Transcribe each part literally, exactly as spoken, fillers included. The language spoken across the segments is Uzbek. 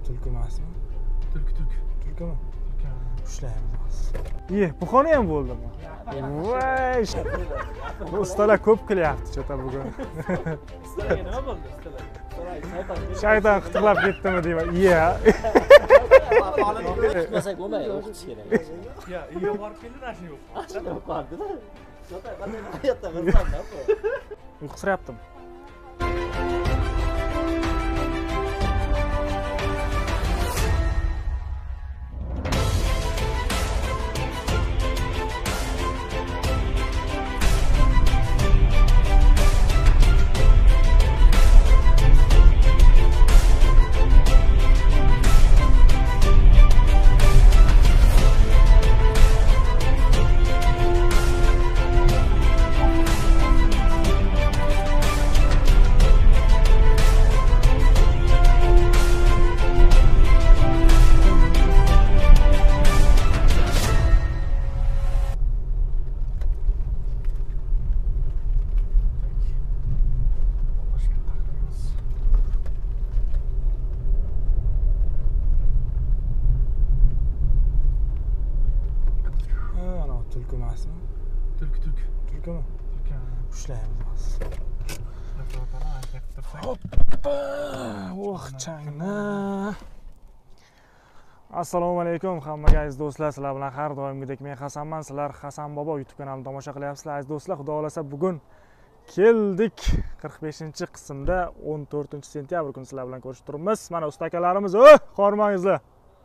Tulki emasmi? Tulki, tulki. Tulkimi? Ushlaymiz. Ye, bu xona ham bo'ldimi? Voy! Ustalar ko'p qilyapti chota bugun. Ustalarga nima bo'ldi, ustalar? Shayton qitiqlab ketdimi deyman. Ye. Kutmasak bo'lmaydi, o'qitish kerak. Ya, uyga borib keldi, narsa yo'q. Yo'q, qoldi-da. Chota, qanday hayotda qilsam-da bu. Uyqusirayaptimi? Tulki emasmi? Tulki, tulki. Tulkimi? Tulki. Ushlaymiz. Hoppa! Oh, changni. Assalomu alaykum hammaga aziz do'stlar. Sizlar bilan har doimgidek men Hasanman. Sizlar Hasan bobo YouTube kanalini tomosha qilyapsizlar. Aziz do'stlar, xudo xolasa bugun keldik. qirq beshinchi qismda o'n to'rtinchi sentyabr kuni sizlar bilan ko'rishib turibmiz. Mana usta akalarimiz, "Oh, qormangizlar."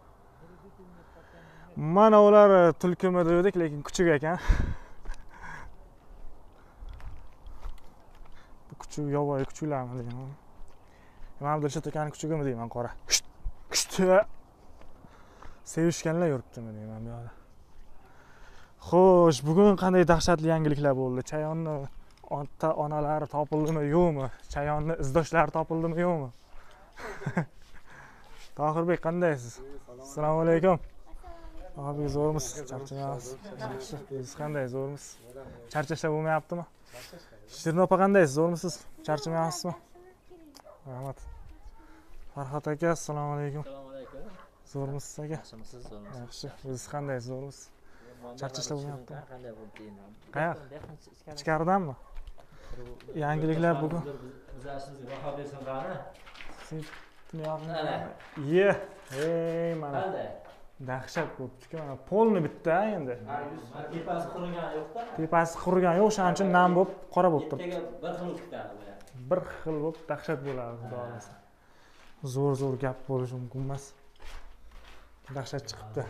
Mana ular tulkimi dedik, lekin kuchuk ekan. Bu kuchuk yovvoyi kuchuklarmi deyman. Men Abdulshod akaning kuchugimi deyman, qora. Sevishganlar yuribdimi deyman bu yoqda. Xo'sh, bugun qanday dahshatli yangiliklar bo'ldi? Chayonni ota onalari topildimi, yo'qmi? Chayonni izdoshlari topildimi, yo'qmi? Tohirbek, qandaysiz? Assalomu alaykum. Abi zo'rmisiz? Charchamayapsiz? Yaxshi. Siz qanday, zo'rmisiz? Charchashlar bo'lmayaptimi? Shirin opa qandaysiz? Zo'rmisiz? Charchamayapsizmi? Rahmat. Farhod aka, assalomu alaykum. Assalomu alaykum. Zo'rmisiz aka? Yaxshimisiz, zo'rmisiz? Yaxshi. Siz qandaysiz? Zo'rmisiz? Charchashlar bo'lmayaptimi? Qanday bo'ldi endi? Qayoq? Ichkaridanmi? Yangiliklar bugun. Bizlarimiz baho bersin qani? Siz tunyapsizmi? Ye. Ey, mana. Qanday? Dahshat bo'libdi-ku, mana polni bitta endi. Tepasi qurigani yo'q-da. Tepasi qurigan yo'q, o'shaning uchun nam bo'lib, qora bo'lib turibdi. Ertaga bir xil o'tadi bu. Bir xil bo'lib dahshat bo'ladi, xudo xolasa. Zo'r-zo'r gap bo'lishi mumkin emas. Dahshat chiqibdi.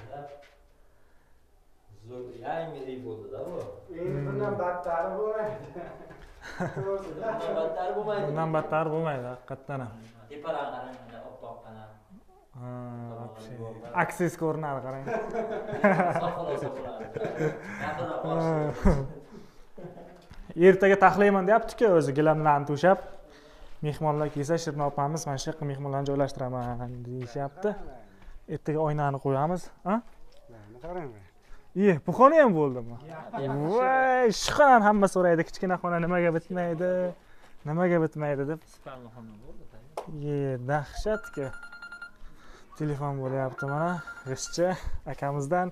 Zo'r yangi uy bo'ldi-da bu. Endi bundan battari bo'lmaydi. Bundan battari bo'lmaydi. Bundan battari bo'lmaydi, haqiqatdan ham. Tepadan qarang, oppoq qana. Ha, aksiz ko'rinadi, qarang. Soqolasa bo'ladi. Ertaga taxlayman deyapti-ku, o'zi gilamlarni to'shab. Mehmonlar kelsa, Shirin opamiz mana shu yoqqa mehmonlarni joylashtiraman deyishyapti. Ertaga oynani qo'yamiz, ha? Mana qarang. Ye, bu xona ham bo'ldimi? Voy, shu xonani hamma so'raydi, kichkina xona nimaga bitmaydi? Nimaga bitmaydi deb. Spalni xona bo'ldi. Ye, dahshatku. Telefon bo'lyapti mana, g'ishcha akamizdan.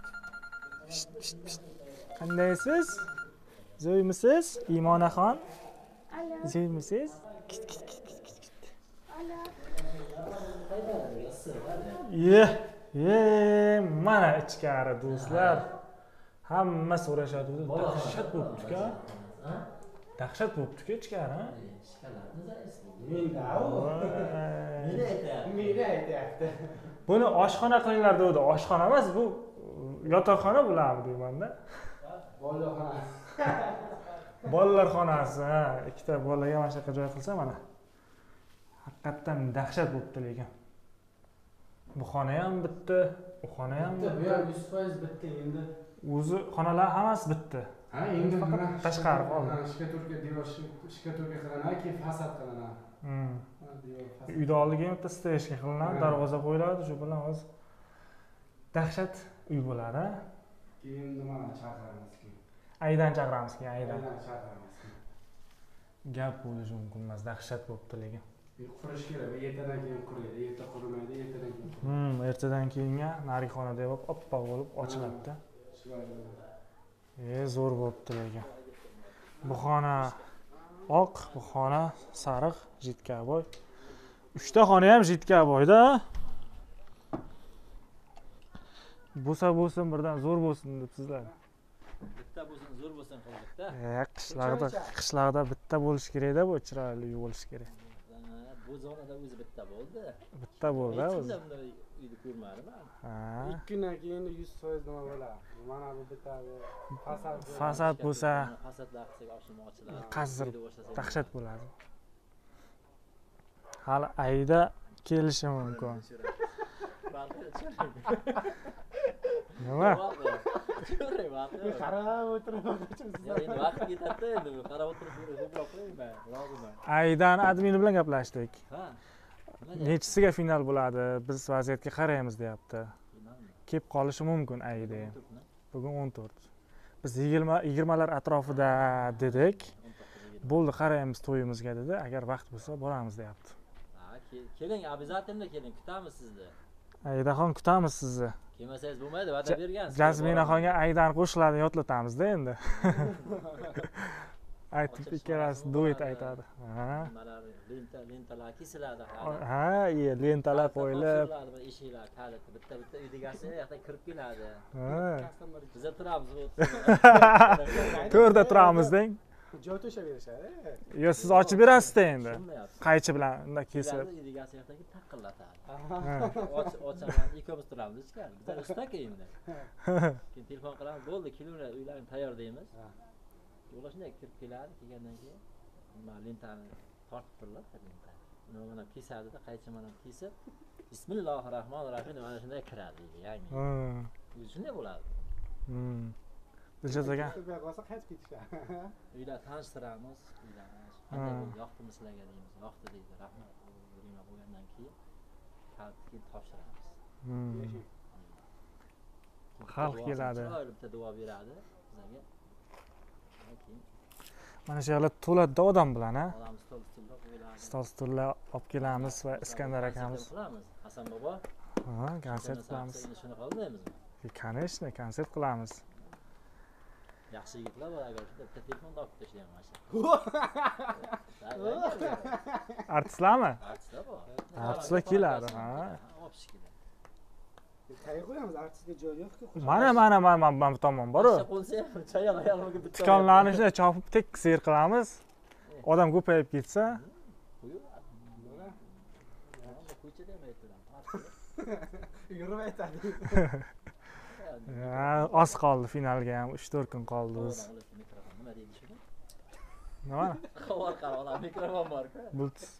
Qandaysiz? Zo'ymisiz? Imonaxon? Zo'ymisiz? Ye, ye, mana ichkari do'stlar. Hamma so'rashadi, dahshat bo'libdi-ku. Dahshat bo'libdi-ku ichkari, ha? Meni aytyapti. Buni oshxona qilinglar dedi. Oshxona emas, bu yotoqxona bo'larmi deyman-da. Bolaxona. Bolalar xonasi, ha, ikkita bolaga mana shu joy qilsa mana. Haqiqatan dahshat bo'libdi lekin. Bu xona ham bitdi, u xona ham Bu ham yuz foiz bitdi endi. O'zi xonalar hammasi bitdi. Ha, endi faqat tashqari qoldi. Shkaturka devor shkaturka qilinadi, keyin fasad qilinadi. Hmm. Devor fasad. Uyda oldiga bitta steshka qilinadi, darvoza qo'yiladi, shu bilan o'zi dahshat uy bo'ladi. Keyin nimani chaqiramiz keyin? Aydan chaqiramiz keyin, aydan. Aydan chaqiramiz. Gap bo'lishi mumkin emas, dahshat bo'libdi lekin. Qurish kerak, ertadan keyin quriydi, erta qurimaydi, ertadan dverchadan keyinga narigi xonada bo'lib oppoq bo'lib ochiladi-da. E, zo'r bo'pti lekin. Bu xona oq, bu xona sariq, jitkaboy. Uchta xona ham jitkaboyda. Bo'lsa bo'lsin, birdan zo'r bo'lsin debsizlar. Bitta bo'lsin, zo'r bo'lsin qildik-da. E, qishlarda, qishlarda bitta bo'lish kerak-da, bu chiroyli bo'lish kerak. Bu zonada o'zi bitta bo'ldi. Bitta bo'ldi Hech o'zi. kimda bunday uyni ko'rmadim. Ha. ikki kundan keyin yuz foiz nima bo'ladi? Mana bu bitadi. Fasad. Fasad bo'lsa, Fasadlar qilsak oshima ochiladi. qazir dahshat bo'ladi. Hali ayda kelishi mumkin. Nima? Qarab o'tirib Endi vaqt ketadi endi qarab o'tirib ko'proq qo'ymayman. Lozimman. Aydan admini bilan gaplashdik. Ha. Nechisiga final bo'ladi? Biz vaziyatga qaraymiz deyapti. Kelib qolishi mumkin ayda. Bugun o'n to'rt. Biz yigirma yigirmalar atrofida dedik. Bo'ldi, qaraymiz to'yimizga dedi. Agar vaqt bo'lsa boramiz deyapti. Ha, keling, обязательно keling, kutamiz sizni. Aydaxon kutamiz sizni. Kelmasangiz bo'lmaydi, va'da bergansiz. Jazminaxonga Aydan qo'shiqlarni yodlatamizda endi. Aytib ikkalasi duet aytadi. Ha. Nimalar, lenta, lentalar kesiladi. Ha, iya, lentalar qo'yilib. Eshiklar kaliti, bitta-bitta uy egasi yoqda kirib keladi. Ha. Biz turamiz. To'rda turamiz deng. joy to'shab berishadi. Yo, siz ochib berasiz-da endi. Qaychi bilan unda kesib. Uy egasi yoqdagi taqillatadi. Ochaman, ikkovimiz turamiz ichkari. Bizlar usta endi. Keyin telefon qilamiz, bo'ldi, kelinglar, uylarni tayyor deymiz. Yo'la shunday kirib keladi, kelgandan keyin nima lentani tortib turiladi, lenta. Uni mana kesadi-da, qaychi mana kesib, bismillahir rohmanir rohim mana shunday kiradi uyga, yangi. Ha. O'zi shunday bo'ladi. Hmm. Dilshod aka. Sizga qolsa qaytib ketishadi. Uylar tanishtiramiz, uylarni. Qanday bo'ldi, yoqdimi sizlarga deymiz. Yoqdi deydi, rahmat. Uylarni qo'ygandan keyin kaltga topshiramiz. Hmm. Xalq keladi. Bitta duo beradi bizlarga. Mana shu yerlar to'ladi odam bilan, ha? Odam stol stullar qo'yiladi. Stol stullar olib kelamiz va Iskandar akamiz. Hasan bobo. Ha, konsert qilamiz. Shuni qilmaymizmi? Конечно, konsert qilamiz. Yaxshi yigitlar bor, agar bitta telefonda olib tashlayman mana shu. Artistlarmi? Artistlar bor. Artistlar keladi, ha. Olib keladi. Qayerga qo'yamiz? Artistga joy yo'q-ku. Mana, mana, mana, mana bu tomon bor-ku. Chayonlarga bitta. Tikonlarni shunday chopib tekis yer qilamiz. Odam ko'payib ketsa, ko'chada ham aytdilar. Yurib aytadi. ha, oz qoldi finalga ham, uch to'rt kun qoldi o'zi. Nima deydi shuni? Nima? Xabar qarab, mikrofon bor-ku. Bults.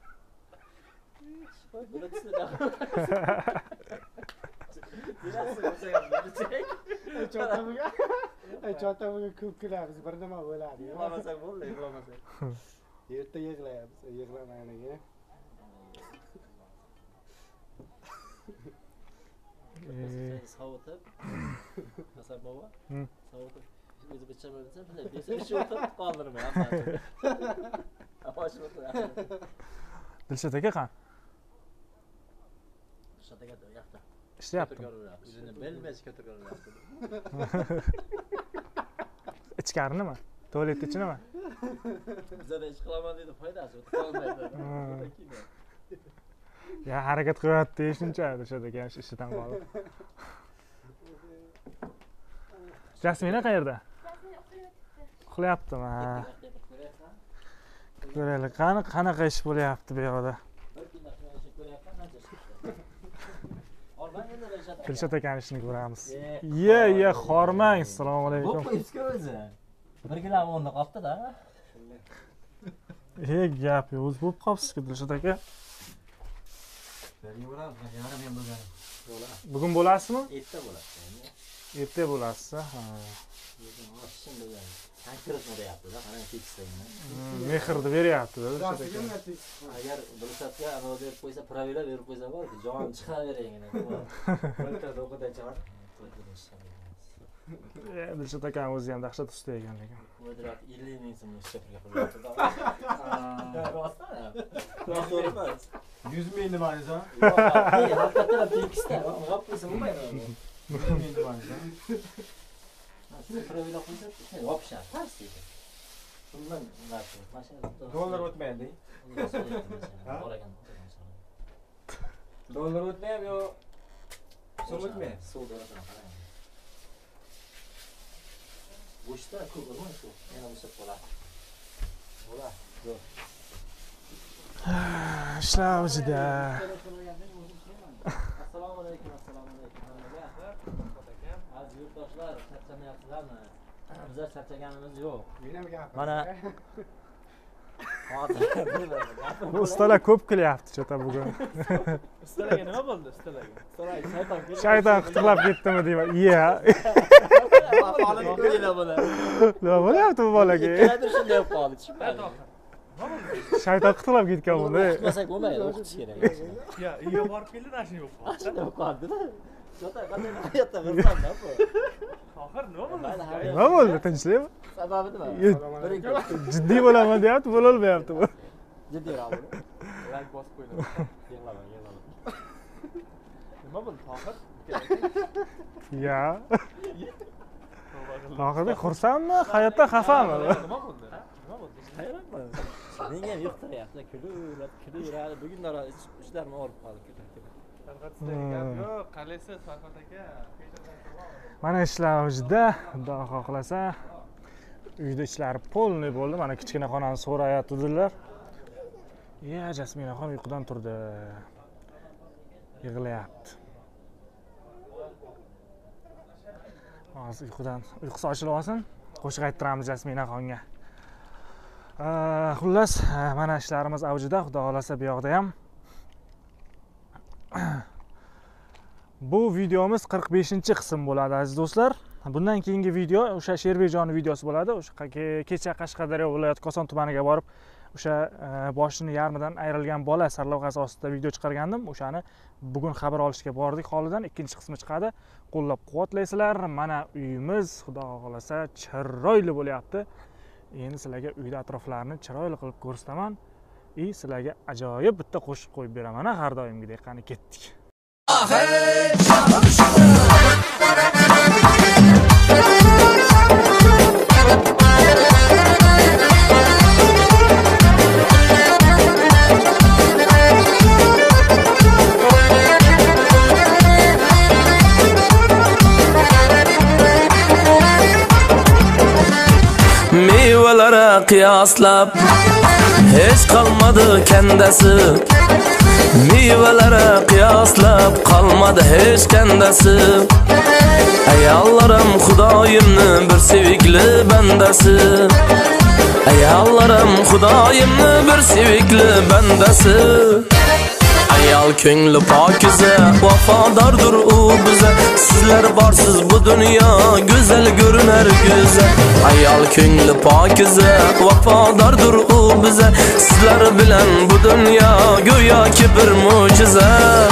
Cho'ntagiga. Ay, cho'ntagiga ko'p kulamiz, bir nima bo'ladi. Yig'lamasak bo'ldi, yig'lamasak. Erta yig'layapmiz, yig'lamaylik. Sovutib. Hasan bobo. Hı. Sovutib. O'zi bichaman desam, shunday desa, shu o'tirib qoldirmayman. Boshim o'tiradi. Dilshod aka qani? Dilshod aka yoqda. Ishlayapti. O'zini bilmay ko'tarib. Ichkari nima? Tualet ichi nima? Bizada ish qilaman dedi, foydasi o'tib Ya harakat qilyapti shuncha Dilshod aka ishidan qolib. Jasmina qayerda? Uxlayaptimi? Ha. Ko'raylik, qani qanaqa ish bo'lyapti bu yoqda? Dilshod akani ishini ko'ramiz. Ye, ye, xormang. Assalomu alaykum. Bo'pti o'zi. bir kilo o'nda qolibdi-da. E, gap yo'q, o'zi bo'lib qolibsiz-ku Dilshod aka. Bugun bo'lasizmi? Erta bo'ladi. Erta bo'lasiz, ha. Tankirni deyapti-da, qarang tekisligini. Mehrni beryapti-da Dilshod aka. Agar Dilshodga anavi berib qo'ysa, pravila berib qo'ysa bor-ku, jonim chiqaverayingina. Birta o'qida chiqar. Dilshod akam o'zi ham dahshat usta ekan lekin. Qudrati ellik ming so'mni shifrga qilyapti. Rostmi? Rost emas. yuz ming demaysiz ha? Haqiqatdan tekisda, g'apisa bo'lmaydi. yuz ming demaysiz ha? Shuni provilar qo'ysa, yopishadi, tars deydi. Shundan narsa, mashina Dollar o'tmaydi. Dollar o'tmaymi yo so'm o'tmaymi? Suv dollardan qarang. Bo'shda ko'p urmay shu. Yana o'sib qoladi. Bo'ladi. Zo'r. Ishlar o'zida. Assalomu alaykum, assalomu alaykum. Aziz yurtdoshlar, charchamayapsizlarmi? Bizlar charchaganimiz yo'q. Men ham gapiraman. Mana Ustalar ko'p kelyapti chota bugun. Ustalarga nima bo'ldi ustalarga? Ustalar shayton keldi. Shayton qitirlab ketdimi deyman. Iya. Qolib qo'yinglar buni. Nima bo'lyapti bu bolaga? Ikkaladir shunday bo'lib qoldi, tushunmading? Shayton qitirlab ketgan buni. O'qimasak bo'lmaydi, o'qitish kerak. Ya, uyga borib keldi, narsa yo'q qoldi. Shunday bo'lib qoldi-da. Jota qanday hayotda bilsam-da bu. Oxir nima bo'ldi? Nima bo'ldi? Tinchlikmi? Sababi nima? Birinchi Jiddiy bo'laman deyapti, bo'lolmayapti bu. jiddiyroq bo'l. Rank bosib qo'ydim. Yig'lama, yig'lama. Nima bo'ldi, Tohir? Ya. Oxirida xursandmi, hayotdan xafami? Nima bo'ldi? Nima bo'ldi? Hayronman. Menga ham yoqtiryapti, kulib, kulib, bugunlar ishlarim og'rib qoldi. Yo'q, qalaysiz Farhod aka? Mana ishlar o'zida, xudo xohlasa. Uyda ishlari polniy bo'ldi. Mana kichkina xonani so'rayotdilar. Ya, Jasminaxon uyqudan turdi. Yig'layapti. Hozir uyqudan, uyqusi ochilib olsin. Qo'shiq ayttiramiz Jasminaxonga. Xullas, mana ishlarimiz avjida, xudo xolasa bu yoqda ham. Bu videomiz qirq beshinchi qism bo'ladi aziz do'stlar. Bundan keyingi video o'sha Sherbekjonning videosi bo'ladi. O'sha kecha Qashqadaryo viloyati Koson tumaniga borib, o'sha boshini yarmidan ayrilgan bola sarlavhasi ostida video chiqargandim. O'shani bugun xabar olishga bordik holidan. Ikkinchi qismi chiqadi. Qo'llab-quvvatlaysizlar. Mana uyimiz xudo xolasa chiroyli bo'lyapti. Endi sizlarga uyda atroflarini chiroyli qilib ko'rsataman. И sizlarga ajoyib bitta qo'shiq qo'yib beraman har doimgidek. Qani ketdik. Meyvelere kıyaslap hiç kalmadı kendisi. Meyvelere kıyaslap kalmadı hiç kendisi. Ey Allah'ım Xudayimni bir sevikli bendesi. Ey Allah'ım Xudayimni bir sevikli bendesi. Ayal ko'ngli pokiza, vafadardır u bize. Sizler barsiz bu dünya güzel görüner güzel. Ayal ko'ngli pokiza, vafadardır u bize. Sizler bilen bu dünya go'yoki bir mo'jiza.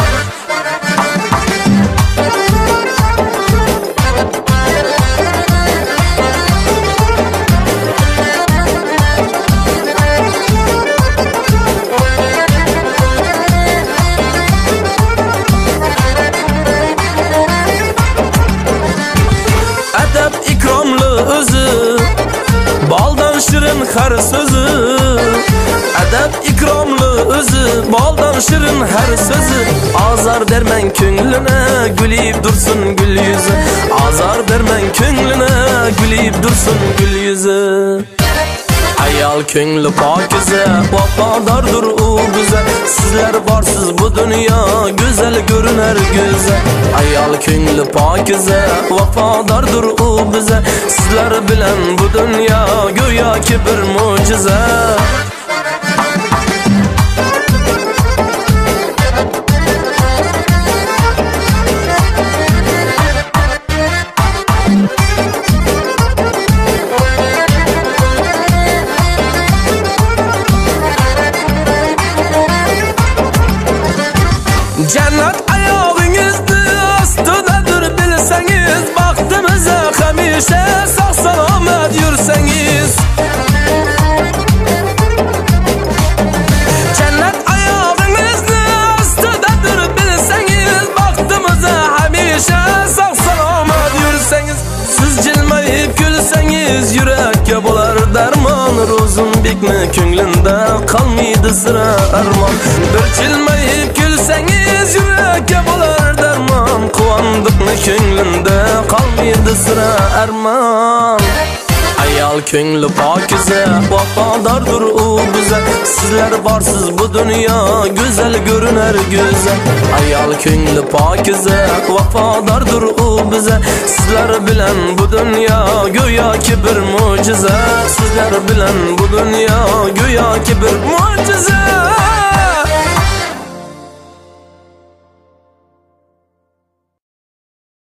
Baldan şirin her sözü, edep ikromlu özü. Baldan şirin her sözü. Azar dermen köngline, gülüp dursun gül yüzü. Azar dermen köngline, gülüp dursun gül yüzü. Ayal ko'ngli pokiza, vafadardır u bize. Sizler barsiz bu dünya güzel görüner güzel. Ayal ko'ngli pokiza, vafadardır u bize. Sizler bilen bu dünya go'yoki bir mo'jiza. Cennet ayağınızda astıdadır bilsin. kulsangiz, baxtimizni hamisha sog' salomat yursangiz. Jannat oyog'ingizni ostidadir bilsangiz, baxtimizni hamisha sog' salomat yursangiz. Siz jilmayib kulsangiz, yurakka bo'lar darmon. Ro'zimbekni ko'nglinda qolmaydi sira armon. Bir jilmayib kulsangiz, yurakka bo'lar darmon. Quvondiqni ko'nglinda qolmaydi sira armon. Ayol ko'ngli pokiza, vafodordir u biza. Sizlar borsiz bu dunyo go'zal ko'rinar go'zal. Ayol ko'ngli pokiza, vafodordir u biza. Sizlar bilan bu dunyo go'yoki bir mo'jiza. Sizlar bilan bu dunyo go'yoki bir mo'jiza.